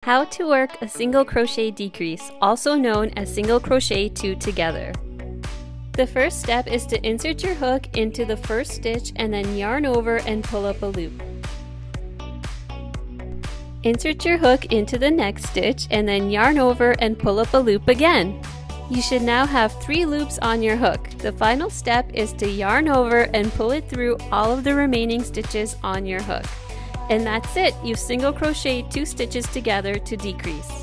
How to work a single crochet decrease, also known as single crochet 2 together. The first step is to insert your hook into the first stitch and then yarn over and pull up a loop. Insert your hook into the next stitch and then yarn over and pull up a loop again. You should now have 3 loops on your hook. The final step is to yarn over and pull it through all of the remaining stitches on your hook. And that's it, you've single crocheted 2 stitches together to decrease.